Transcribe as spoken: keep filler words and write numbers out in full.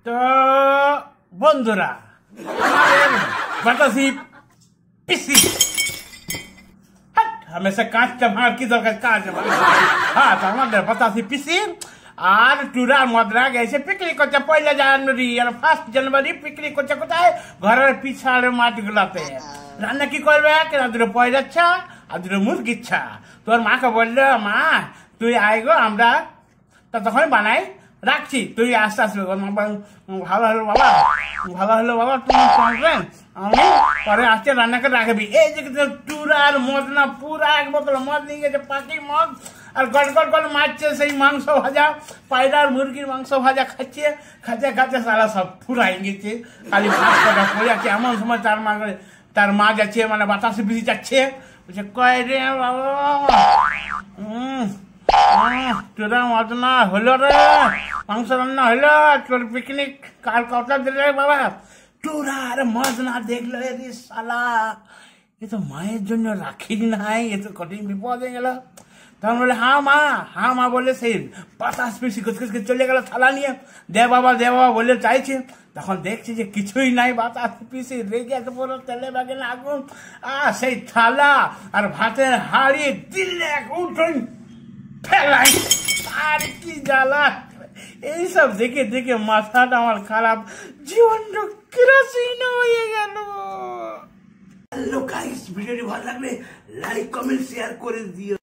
তো বন্ধুরা আমাদের বাতাসি পিসি हमेशा कांचটা ভাঙার কি দরকার কাজ হ্যাঁ তো আমাদের বাতাসি পিসি আর টুরা মদরা গেছে পিকনিক করতে পয়লা জানুয়ারি আর ফার্স্ট জানুয়ারি পিকনিক করতে কোথায় ঘরের পিছাড়ের মাঠগুলাতে রান্না কি করবে কেনা দুটো পয়লাচ্ছা আর দুটো মুরগিচ্ছা তোর মাকে বললো মা তুই আয় গো আমরা তা তখন বানাই রাখছি তুই আস্তে আস্তে ভালো হলো বাবা ভালো হলো বাবা তোমার ফ্রেন্ড আমি পরে আসতে রান্না করে রাখবি এই যে টুরার মদ না পুরা এক বোতল মদ নিয়ে গেছে পাখি মদ আর গড় গড় গড় মারছে সেই মাংস ভাজা পায়রার মুরগির মাংস ভাজা খাচ্ছে খাচ্ছে খাচ্ছে সারা সব ফুরাই গেছে খালি ভাত কটা পড়ে আছে এমন সময় তার মা তার মা যাচ্ছে মানে বাতাসে বেশি যাচ্ছে বলছে কয় রে বাবা হম তোরা মদ না হলো রে মাংস রান্না হলো তোর পিকনিক কার কথা দিলে বাবা তোরা আর মদ না দেখলো রে শালা এ তো মায়ের জন্য রাখিস নাই এ তো কঠিন বিপদ হয়ে গেল তখন বলে হ্যাঁ মা হ্যাঁ মা বলে সেই বাতাস পিসি কুচকুচকে চলে গেল থালা নিয়ে দে বাবা দে বাবা বলে চাইছে তখন দেখছি যে কিছুই নাই বাতাস পিসি রেগে এত বড় তেলে বাগে না আগুন আর সেই থালা আর ভাতের হাড়ি দিলে উঠুন ফেলাই আর কি জ্বালা এইসব দেখে দেখে মাথাটা আমার খারাপ জীবনটা কেরোসিন হয়ে গেল। হ্যালো গাইস ভিডিওটি ভালো লাগলে লাইক কমেন্ট শেয়ার করে দিও।